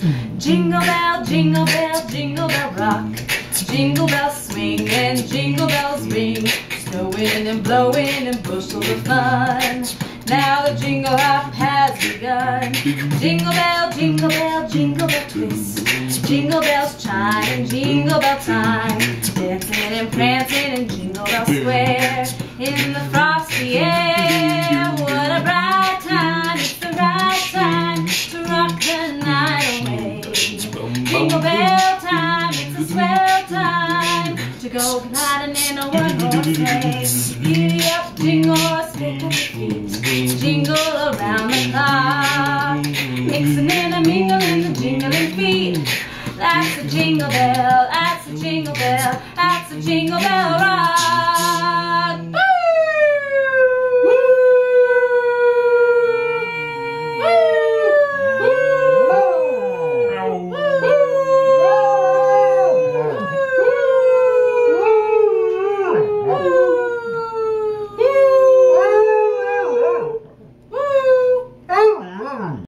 Jingle bell, jingle bell rock. Jingle bells swing and jingle bells ring, snowing and blowing and bushels of fun. Now the jingle hop has begun. Jingle bell, jingle bell, jingle bell twist. Jingle bells chime, jingle bell time. Dancing and prancing in Jingle Bell Square, in the frosty air. What a bright time, it's the right time to rock the night away. Jingle bell time, it's a swell time to go gliding in a one-horse sleigh. Giddy up, jingle horse, pick up your feet, jingle around the clock, mixing in a mingling the jingling feet. That's a jingle bell, that's a jingle bell, that's a jingle bell rock.